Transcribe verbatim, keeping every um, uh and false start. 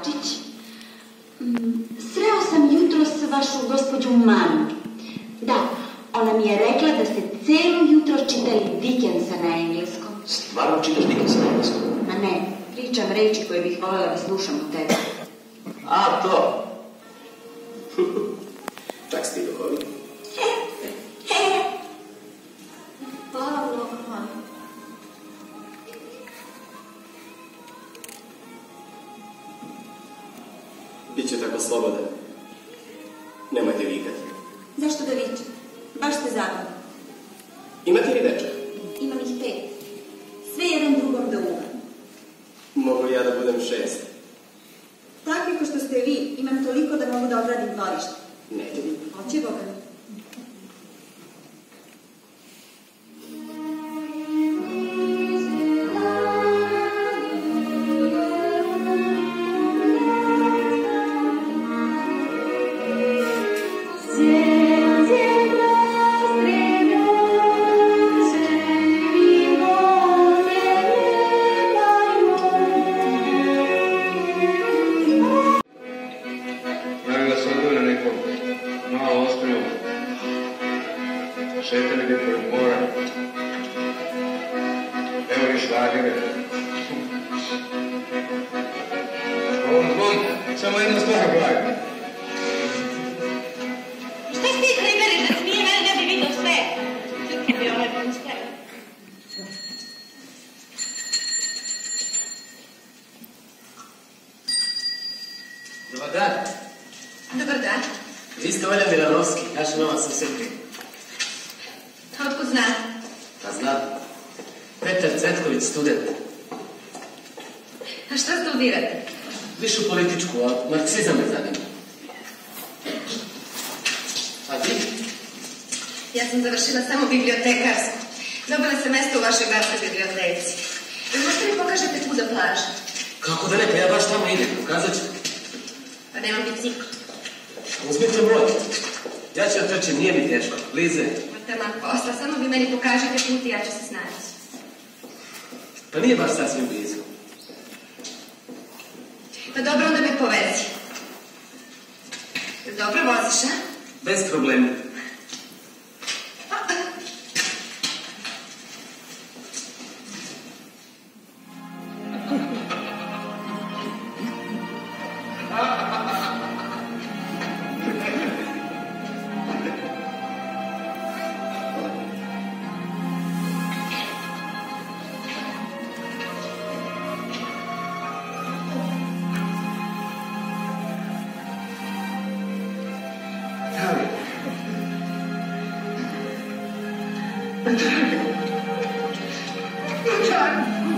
Kovačić. Sreo sam jutros vašu gospođu Manu. Da, ona mi je rekla da ste celo jutro čitali Dickensa na engleskom. Stvarno čitaš Dickensa na engleskom? Ma ne, pričam reči koje bih voljela da slušam u tebi. A, to. Čak si ti dohodio. Hvala mnogo, hvala. Biće tako slobodan. Nemojte vikati. Zašto da vičem? Baš ste zabavni. Imate li dečak? Imam ih pet. Sve jedan drugom da uvam. Mogu li ja da budem šest? Takvi ko što ste vi, imam toliko da mogu da obradim dvorište. Neće biti. Hoće Boga mi. Šetali bi pored mora. Evo i šlagere. Ovom zbom samo jedna stvar pravi. Šta si ti priberiš da smije mene ne bi vidio sve? Čekaj bi ovaj pomoć tebe. Dobar dan. Dobar dan. Vi ste Olja Milanovski, naša nova susjedka. Otkud znam? Pa znam. Petar Cvetković, student. A šta studirate? Višu političku, a marksizam me zanima. A vi? Ja sam završila samo bibliotekarsku. Dobila sam mesto u vašoj gradskoj biblioteci. Vi možete mi pokažete kuda plaža? Kako da ne, pa ja baš tamo idem, pokazat ću. Pa nemam bicikl. Uzmite broj. Ja ću otrčem, nije mi teško. Lize. Taman posla, samo vi meni pokažete put i ja ću se snaći. Pa nije baš sasvim blizu. Pa dobro, onda me povezi. Dobro voziš, a? Bez problema. Petar! Petar!